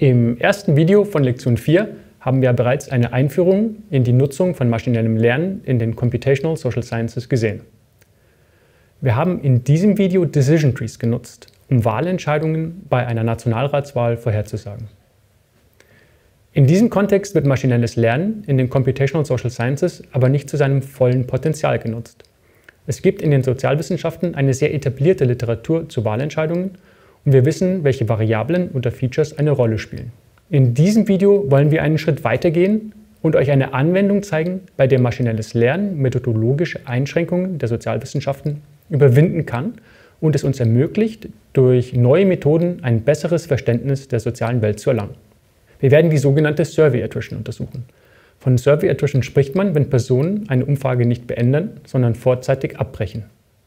Im ersten Video von Lektion 4 haben wir bereits eine Einführung in die Nutzung von maschinellem Lernen in den Computational Social Sciences gesehen. Wir haben in diesem Video Decision Trees genutzt, um Wahlentscheidungen bei einer Nationalratswahl vorherzusagen. In diesem Kontext wird maschinelles Lernen in den Computational Social Sciences aber nicht zu seinem vollen Potenzial genutzt. Es gibt in den Sozialwissenschaften eine sehr etablierte Literatur zu Wahlentscheidungen und wir wissen, welche Variablen oder Features eine Rolle spielen. In diesem Video wollen wir einen Schritt weitergehen und euch eine Anwendung zeigen, bei der maschinelles Lernen methodologische Einschränkungen der Sozialwissenschaften überwinden kann und es uns ermöglicht, durch neue Methoden ein besseres Verständnis der sozialen Welt zu erlangen. Wir werden die sogenannte Survey Attrition untersuchen. Von Survey Attrition spricht man, wenn Personen eine Umfrage nicht beenden, sondern vorzeitig abbrechen.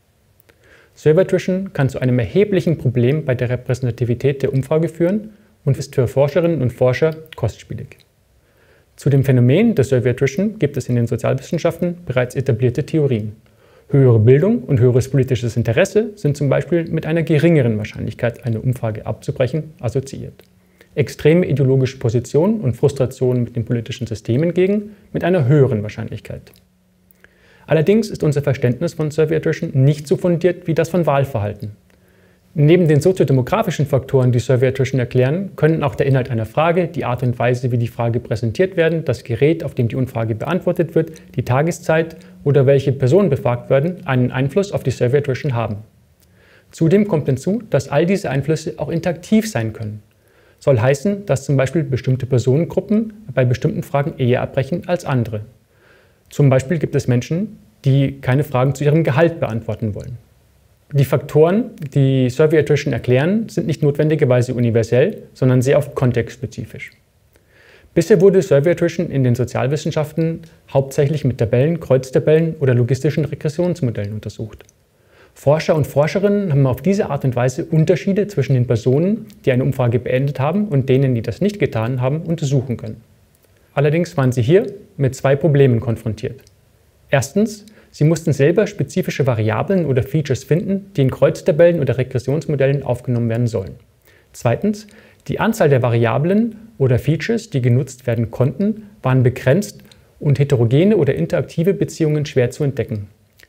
Survey Attrition kann zu einem erheblichen Problem bei der Repräsentativität der Umfrage führen und ist für Forscherinnen und Forscher kostspielig. Zu dem Phänomen der Survey Attrition gibt es in den Sozialwissenschaften bereits etablierte Theorien. Höhere Bildung und höheres politisches Interesse sind zum Beispiel mit einer geringeren Wahrscheinlichkeit, eine Umfrage abzubrechen, assoziiert. Extreme ideologische Positionen und Frustrationen mit dem politischen System hingegen mit einer höheren Wahrscheinlichkeit. Allerdings ist unser Verständnis von Survey Attrition nicht so fundiert wie das von Wahlverhalten. Neben den soziodemografischen Faktoren, die Survey Attrition erklären, können auch der Inhalt einer Frage, die Art und Weise, wie die Frage präsentiert werden, das Gerät, auf dem die Umfrage beantwortet wird, die Tageszeit oder welche Personen befragt werden, einen Einfluss auf die Survey Attrition haben. Zudem kommt hinzu, dass all diese Einflüsse auch interaktiv sein können. Soll heißen, dass zum Beispiel bestimmte Personengruppen bei bestimmten Fragen eher abbrechen als andere. Zum Beispiel gibt es Menschen, die keine Fragen zu ihrem Gehalt beantworten wollen. Die Faktoren, die Survey Attrition erklären, sind nicht notwendigerweise universell, sondern sehr oft kontextspezifisch. Bisher wurde Survey Attrition in den Sozialwissenschaften hauptsächlich mit Tabellen, Kreuztabellen oder logistischen Regressionsmodellen untersucht. Forscher und Forscherinnen haben auf diese Art und Weise Unterschiede zwischen den Personen, die eine Umfrage beendet haben, und denen, die das nicht getan haben, untersuchen können. Allerdings waren sie hier mit zwei Problemen konfrontiert. Erstens, sie mussten selber spezifische Variablen oder Features finden, die in Kreuztabellen oder Regressionsmodellen aufgenommen werden sollen. Zweitens, die Anzahl der Variablen oder Features, die genutzt werden konnten, waren begrenzt und heterogene oder interaktive Beziehungen schwer zu entdecken.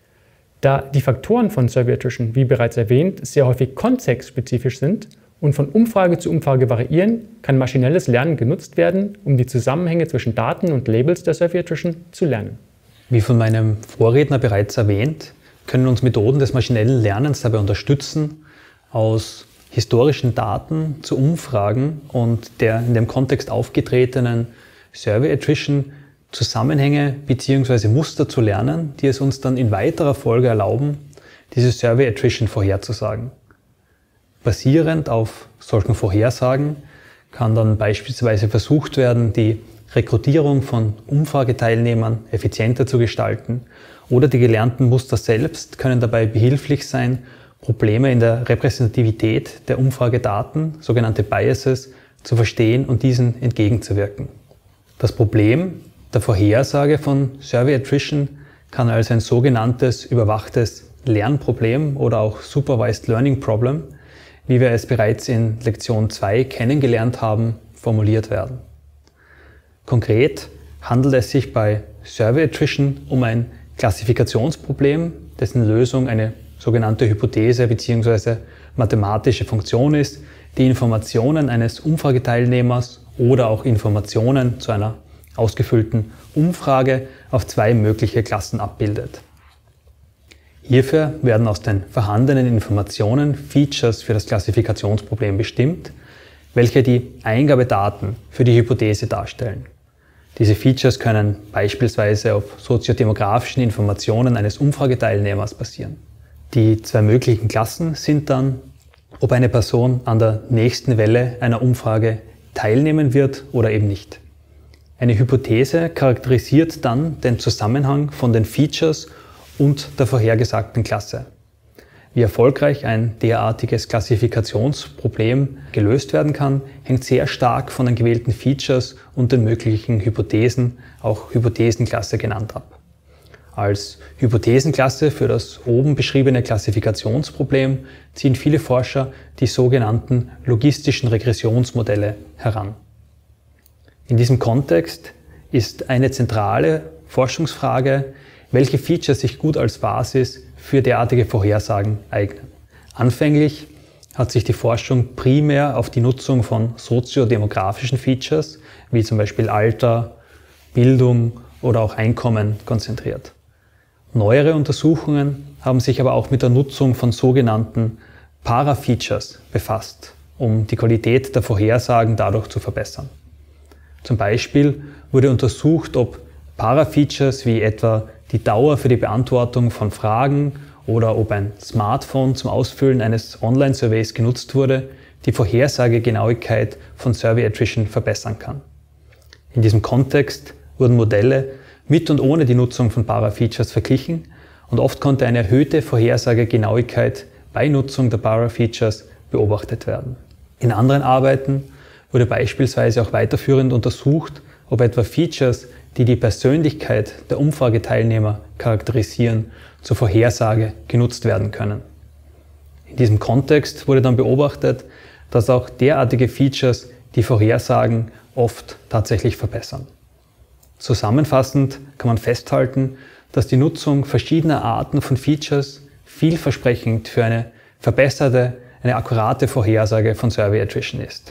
Da die Faktoren von Survey Attrition, wie bereits erwähnt, sehr häufig kontextspezifisch sind und von Umfrage zu Umfrage variieren, kann maschinelles Lernen genutzt werden, um die Zusammenhänge zwischen Daten und Labels der Survey Attrition zu lernen. Wie von meinem Vorredner bereits erwähnt, können uns Methoden des maschinellen Lernens dabei unterstützen, aus historischen Daten zu Umfragen und der in dem Kontext aufgetretenen Survey Attrition Zusammenhänge bzw. Muster zu lernen, die es uns dann in weiterer Folge erlauben, diese Survey Attrition vorherzusagen. Basierend auf solchen Vorhersagen kann dann beispielsweise versucht werden, die Rekrutierung von Umfrageteilnehmern effizienter zu gestalten, oder die gelernten Muster selbst können dabei behilflich sein, Probleme in der Repräsentativität der Umfragedaten, sogenannte Biases, zu verstehen und diesen entgegenzuwirken. Das Problem der Vorhersage von Survey Attrition kann als ein sogenanntes überwachtes Lernproblem oder auch Supervised Learning Problem, wie wir es bereits in Lektion 2 kennengelernt haben, formuliert werden. Konkret handelt es sich bei Survey Attrition um ein Klassifikationsproblem, dessen Lösung eine sogenannte Hypothese bzw. mathematische Funktion ist, die Informationen eines Umfrageteilnehmers oder auch Informationen zu einer ausgefüllten Umfrage auf zwei mögliche Klassen abbildet. Hierfür werden aus den vorhandenen Informationen Features für das Klassifikationsproblem bestimmt, welche die Eingabedaten für die Hypothese darstellen. Diese Features können beispielsweise auf soziodemografischen Informationen eines Umfrageteilnehmers basieren. Die zwei möglichen Klassen sind dann, ob eine Person an der nächsten Welle einer Umfrage teilnehmen wird oder eben nicht. Eine Hypothese charakterisiert dann den Zusammenhang von den Features und der vorhergesagten Klasse. Wie erfolgreich ein derartiges Klassifikationsproblem gelöst werden kann, hängt sehr stark von den gewählten Features und den möglichen Hypothesen, auch Hypothesenklasse genannt, ab. Als Hypothesenklasse für das oben beschriebene Klassifikationsproblem ziehen viele Forscher die sogenannten logistischen Regressionsmodelle heran. In diesem Kontext ist eine zentrale Forschungsfrage, welche Features sich gut als Basis für derartige Vorhersagen eignen. Anfänglich hat sich die Forschung primär auf die Nutzung von soziodemografischen Features, wie zum Beispiel Alter, Bildung oder auch Einkommen konzentriert. Neuere Untersuchungen haben sich aber auch mit der Nutzung von sogenannten Parafeatures befasst, um die Qualität der Vorhersagen dadurch zu verbessern. Zum Beispiel wurde untersucht, ob Parafeatures wie etwa die Dauer für die Beantwortung von Fragen oder ob ein Smartphone zum Ausfüllen eines Online-Surveys genutzt wurde, die Vorhersagegenauigkeit von Survey Attrition verbessern kann. In diesem Kontext wurden Modelle mit und ohne die Nutzung von Parafeatures verglichen und oft konnte eine erhöhte Vorhersagegenauigkeit bei Nutzung der Parafeatures beobachtet werden. In anderen Arbeiten wurde beispielsweise auch weiterführend untersucht, ob etwa Features, die die Persönlichkeit der Umfrageteilnehmer charakterisieren, zur Vorhersage genutzt werden können. In diesem Kontext wurde dann beobachtet, dass auch derartige Features die Vorhersagen oft tatsächlich verbessern. Zusammenfassend kann man festhalten, dass die Nutzung verschiedener Arten von Features vielversprechend für eine verbesserte, eine akkurate Vorhersage von Survey Attrition ist.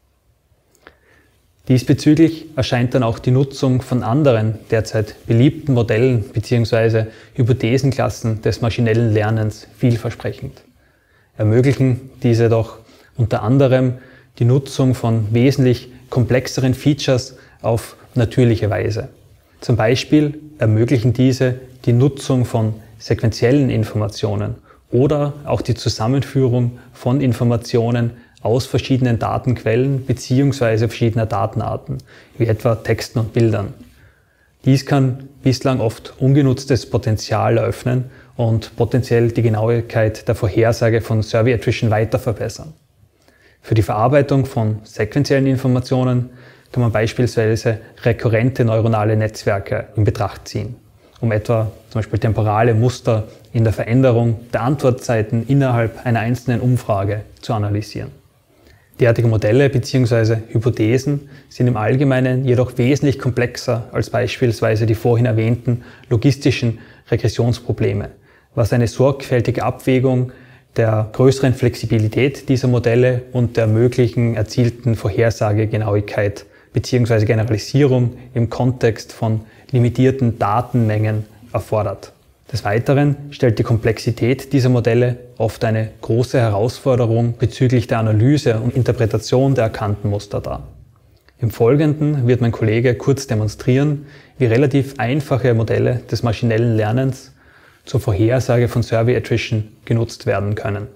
Diesbezüglich erscheint dann auch die Nutzung von anderen derzeit beliebten Modellen bzw. Hypothesenklassen des maschinellen Lernens vielversprechend. Ermöglichen diese doch unter anderem die Nutzung von wesentlich komplexeren Features auf natürliche Weise. Zum Beispiel ermöglichen diese die Nutzung von sequentiellen Informationen oder auch die Zusammenführung von Informationen aus verschiedenen Datenquellen bzw. verschiedener Datenarten, wie etwa Texten und Bildern. Dies kann bislang oft ungenutztes Potenzial eröffnen und potenziell die Genauigkeit der Vorhersage von Survey Attrition weiter verbessern. Für die Verarbeitung von sequentiellen Informationen kann man beispielsweise rekurrente neuronale Netzwerke in Betracht ziehen, um etwa zum Beispiel temporale Muster in der Veränderung der Antwortzeiten innerhalb einer einzelnen Umfrage zu analysieren. Derartige Modelle bzw. Hypothesen sind im Allgemeinen jedoch wesentlich komplexer als beispielsweise die vorhin erwähnten logistischen Regressionsprobleme, was eine sorgfältige Abwägung der größeren Flexibilität dieser Modelle und der möglichen erzielten Vorhersagegenauigkeit bzw. Generalisierung im Kontext von limitierten Datenmengen erfordert. Des Weiteren stellt die Komplexität dieser Modelle oft eine große Herausforderung bezüglich der Analyse und Interpretation der erkannten Muster dar. Im Folgenden wird mein Kollege kurz demonstrieren, wie relativ einfache Modelle des maschinellen Lernens zur Vorhersage von Survey Attrition genutzt werden können.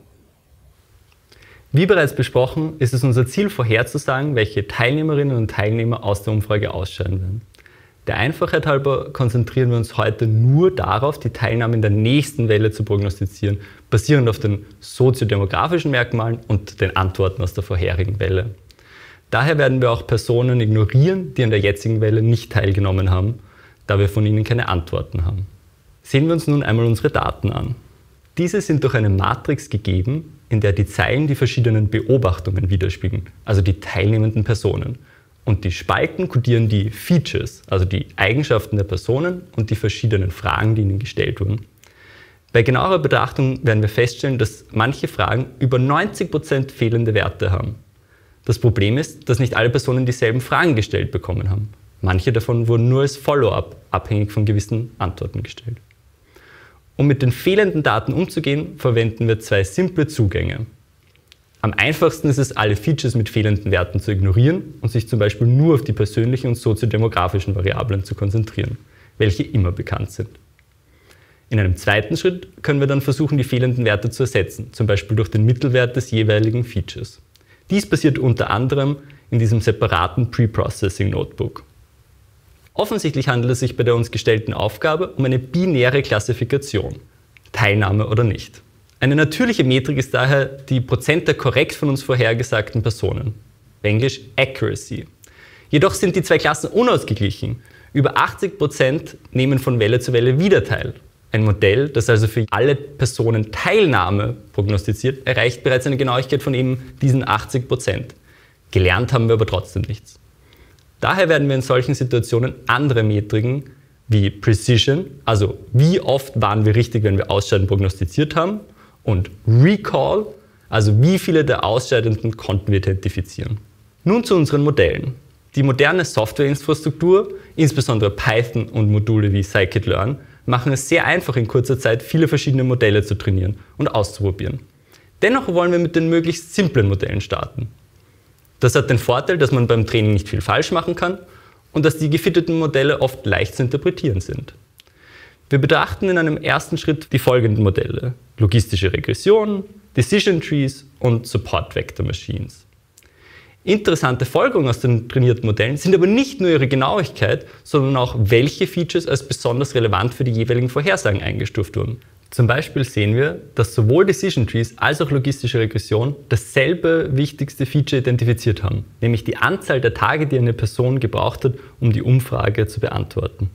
Wie bereits besprochen, ist es unser Ziel, vorherzusagen, welche Teilnehmerinnen und Teilnehmer aus der Umfrage ausscheiden werden. Der Einfachheit halber konzentrieren wir uns heute nur darauf, die Teilnahme in der nächsten Welle zu prognostizieren, basierend auf den soziodemografischen Merkmalen und den Antworten aus der vorherigen Welle. Daher werden wir auch Personen ignorieren, die an der jetzigen Welle nicht teilgenommen haben, da wir von ihnen keine Antworten haben. Sehen wir uns nun einmal unsere Daten an. Diese sind durch eine Matrix gegeben, in der die Zeilen die verschiedenen Beobachtungen widerspiegeln, also die teilnehmenden Personen. Und die Spalten kodieren die Features, also die Eigenschaften der Personen und die verschiedenen Fragen, die ihnen gestellt wurden. Bei genauerer Betrachtung werden wir feststellen, dass manche Fragen über 90% fehlende Werte haben. Das Problem ist, dass nicht alle Personen dieselben Fragen gestellt bekommen haben. Manche davon wurden nur als Follow-up, abhängig von gewissen Antworten gestellt. Um mit den fehlenden Daten umzugehen, verwenden wir zwei simple Zugänge. Am einfachsten ist es, alle Features mit fehlenden Werten zu ignorieren und sich zum Beispiel nur auf die persönlichen und soziodemografischen Variablen zu konzentrieren, welche immer bekannt sind. In einem zweiten Schritt können wir dann versuchen, die fehlenden Werte zu ersetzen, zum Beispiel durch den Mittelwert des jeweiligen Features. Dies passiert unter anderem in diesem separaten Pre-Processing Notebook. Offensichtlich handelt es sich bei der uns gestellten Aufgabe um eine binäre Klassifikation, Teilnahme oder nicht. Eine natürliche Metrik ist daher die Prozent der korrekt von uns vorhergesagten Personen, Englisch Accuracy. Jedoch sind die zwei Klassen unausgeglichen. Über 80% nehmen von Welle zu Welle wieder teil. Ein Modell, das also für alle Personen Teilnahme prognostiziert, erreicht bereits eine Genauigkeit von eben diesen 80%. Gelernt haben wir aber trotzdem nichts. Daher werden wir in solchen Situationen andere Metriken wie Precision, also wie oft waren wir richtig, wenn wir Ausscheiden prognostiziert haben, und Recall, also wie viele der Ausscheidenden konnten wir identifizieren. Nun zu unseren Modellen. Die moderne Softwareinfrastruktur, insbesondere Python und Module wie Scikit-Learn, machen es sehr einfach, in kurzer Zeit viele verschiedene Modelle zu trainieren und auszuprobieren. Dennoch wollen wir mit den möglichst simplen Modellen starten. Das hat den Vorteil, dass man beim Training nicht viel falsch machen kann und dass die gefitteten Modelle oft leicht zu interpretieren sind. Wir betrachten in einem ersten Schritt die folgenden Modelle: logistische Regression, Decision Trees und Support Vector Machines. Interessante Folgerungen aus den trainierten Modellen sind aber nicht nur ihre Genauigkeit, sondern auch, welche Features als besonders relevant für die jeweiligen Vorhersagen eingestuft wurden. Zum Beispiel sehen wir, dass sowohl Decision Trees als auch logistische Regression dasselbe wichtigste Feature identifiziert haben, nämlich die Anzahl der Tage, die eine Person gebraucht hat, um die Umfrage zu beantworten.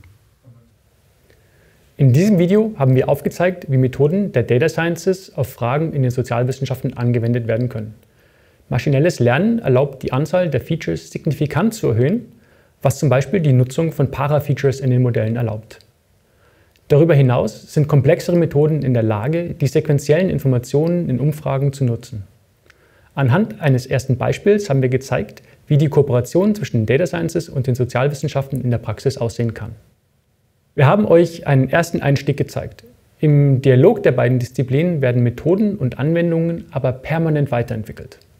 In diesem Video haben wir aufgezeigt, wie Methoden der Data Sciences auf Fragen in den Sozialwissenschaften angewendet werden können. Maschinelles Lernen erlaubt, die Anzahl der Features signifikant zu erhöhen, was zum Beispiel die Nutzung von Para-Features in den Modellen erlaubt. Darüber hinaus sind komplexere Methoden in der Lage, die sequentiellen Informationen in Umfragen zu nutzen. Anhand eines ersten Beispiels haben wir gezeigt, wie die Kooperation zwischen den Data Sciences und den Sozialwissenschaften in der Praxis aussehen kann. Wir haben euch einen ersten Einstieg gezeigt. Im Dialog der beiden Disziplinen werden Methoden und Anwendungen aber permanent weiterentwickelt.